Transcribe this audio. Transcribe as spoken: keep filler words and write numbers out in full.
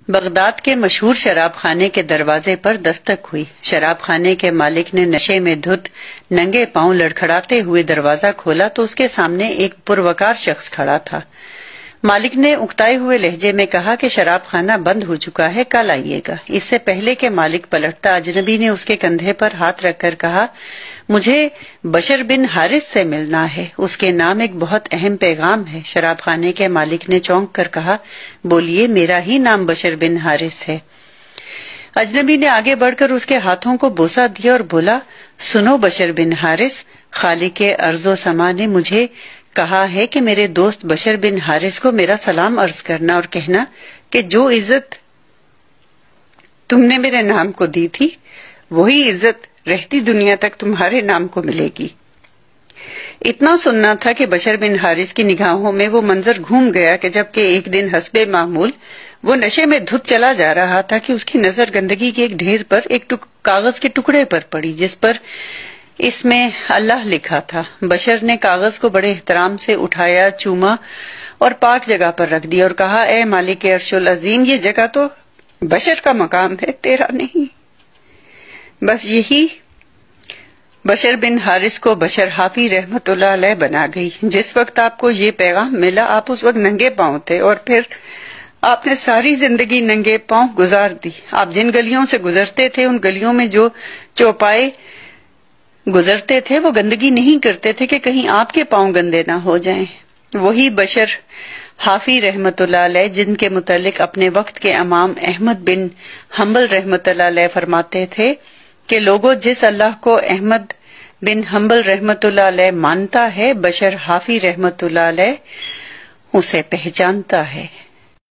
Baghdad کے مشہور شراب خانے کے دروازے پر دستک ہوئی۔ شراب خانے کے مالک نے نشے میں دھت ننگے پاؤں لڑکھڑاتے ہوئے دروازہ کھولا تو اس کے سامنے ایک پروکار شخص کھڑا تھا۔ مالک نے اکتائے ہوئے لہجے میں کہا کہ شراب خانہ بند ہو چکا ہے، کل آئیے گا۔ اس سے پہلے کہ مالک پلٹتا، اجنبی نے اس کے کندھے پر ہاتھ رکھ کر کہا، مجھے بشر بن حارث سے ملنا ہے، اس کے نام ایک بہت اہم پیغام ہے۔ شراب خانے کے مالک نے چونک کر کہا، بولیے، میرا ہی نام بشر بن حارث ہے۔ اجنبی نے آگے بڑھ کر اس کے ہاتھوں کو بوسہ دیا اور بولا، سنو بشر بن حارث، خالق ارض و سما نے مجھے کہا ہے کہ میرے دوست بشر بن حارث کو میرا سلام عرض کرنا اور کہنا کہ جو عزت تم نے میرے نام کو دی تھی وہی عزت رہتی دنیا تک تمہارے نام کو ملے گی۔ اتنا سننا تھا کہ بشر بن حارث کی نگاہوں میں وہ منظر گھوم گیا کہ جبکہ ایک دن حسب معمول وہ نشے میں دھت چلا جا رہا تھا کہ اس کی نظر گندگی کے ایک ڈھیر پر، ایک کاغذ کے ٹکڑے پر پڑی جس پر اس میں اللہ لکھا تھا۔ بشر نے کاغذ کو بڑے احترام سے اٹھایا، چوما اور پاک جگہ پر رکھ دیا اور کہا، اے مالک عرش العظیم، یہ جگہ تو بشر کا مقام ہے، تیرا نہیں۔ بس یہی بشر بن حارث کو بشر حافی رحمت اللہ علیہ بنا گئی۔ جس وقت آپ کو یہ پیغام ملا آپ اس وقت ننگے پاؤں تھے اور پھر آپ نے ساری زندگی ننگے پاؤں گزار دی۔ آپ جن گلیوں سے گزرتے تھے ان گلیوں میں جو چوپائے گزرتے تھے وہ گندگی نہیں کرتے تھے کہ کہیں آپ کے پاؤں گندے نہ ہو جائیں۔ وہی بشر حافی رحمت اللہ علیہ جن کے متعلق اپنے وقت کے امام احمد بن حنبل رحمت اللہ علیہ فرماتے تھے کہ لوگوں، جس اللہ کو احمد بن حنبل رحمت اللہ علیہ مانتا ہے، بشر حافی رحمت اللہ علیہ اسے پہچانتا ہے۔